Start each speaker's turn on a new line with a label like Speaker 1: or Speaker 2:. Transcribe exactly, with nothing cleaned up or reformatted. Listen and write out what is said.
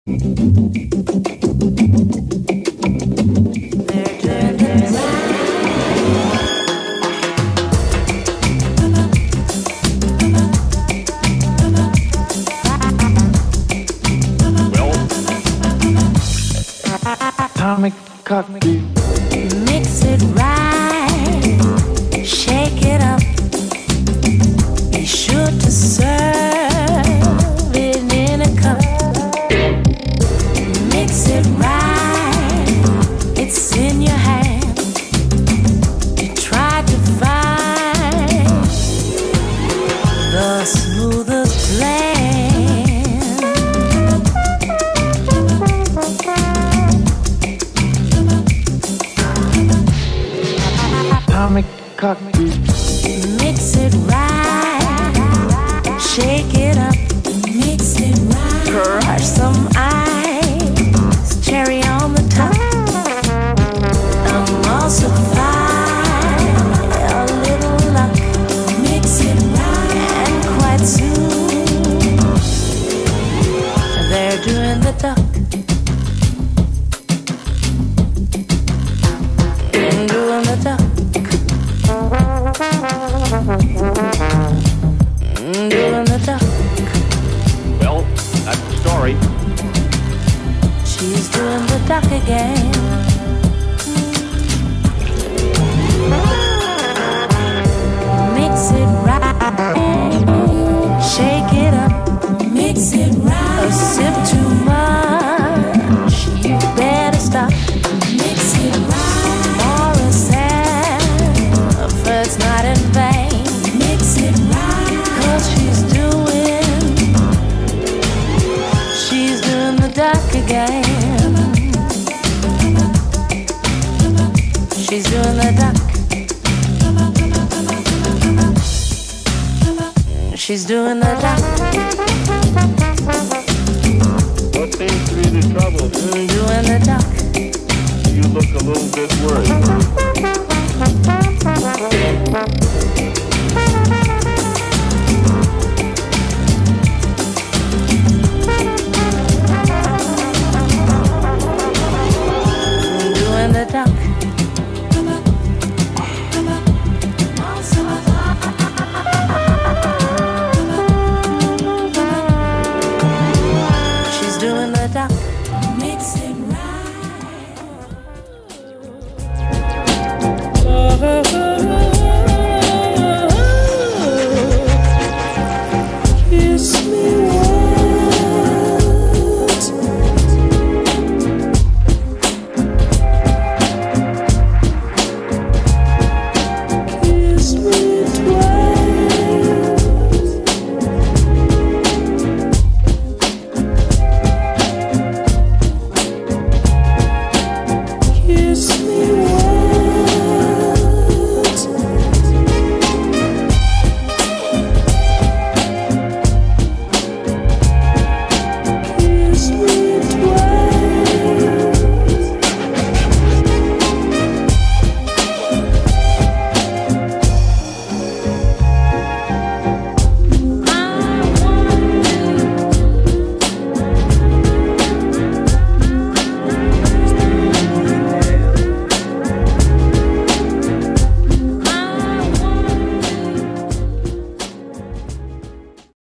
Speaker 1: Atomic cocktail.
Speaker 2: Mix it right, shake it up. Be sure to serve it in a cup. Mix it right, it's in your hand. You try to find the smoothest blend.
Speaker 1: Atomic cocktail.
Speaker 2: Mix it right, shake it up. Mix it right, crush some ice, cherry on the top. Emulsify a little luck. Mix it right, and quite soon they're doing the duck. Doing the duck. Doing the duck.
Speaker 3: Well, that's the story.
Speaker 2: She's doing the duck again. Mix it right, shake it up. Mix it right. A sip too much, you better stop. Mix it right. Morris effort's not in vain. Mix it right. 'Cause she's doing, she's doing the duck again. She's doing the duck. She's doing the duck.
Speaker 3: What seems to be the trouble?
Speaker 2: Doing the duck.
Speaker 3: You look a little bit worried.